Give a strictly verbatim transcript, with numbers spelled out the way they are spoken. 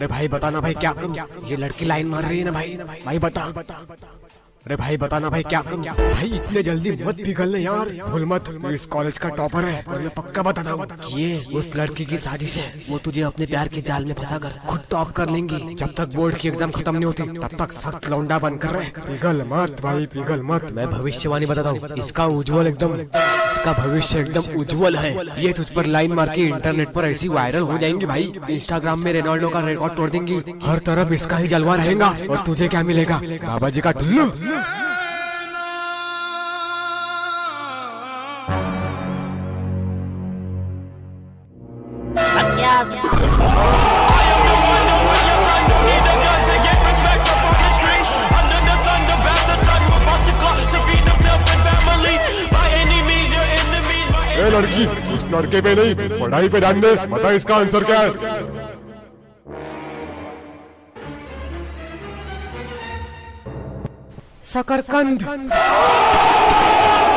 भाई बताना भाई क्या करूं? ये लड़की लाइन मार रही है ना भाई। भाई बता। अरे भाई बताना भाई क्या करूं? भाई इतने जल्दी मत पिघलने यार, भूल मत, इस कॉलेज का टॉपर है और मैं पक्का बताता हूँ ये उस लड़की की साजिश है। वो तुझे अपने प्यार के जाल में फंसा कर खुद टॉप कर लेंगी। जब तक बोर्ड की एग्जाम खत्म नहीं होती तब तक सख्त लौंडा बन कर रहे। पिघल मत भाई, पिघल मत। मैं भविष्यवाणी बताता हूँ, इसका उज्जवल एकदम इसका भविष्य एकदम उज्जवल है। ये तुझ पर लाइन मार के इंटरनेट पर ऐसी वायरल हो जाएंगी भाई, इंस्टाग्राम में रेनॉल्डो का रिकॉर्ड तोड़ देंगी। हर तरफ इसका ही जलवा रहेगा और तुझे क्या मिलेगा? बाबा जी का टुल्लू। ए लड़की, इस लड़के पे नहीं पढ़ाई पे ध्यान दे। बता इसका आंसर क्या है? शकरकंद।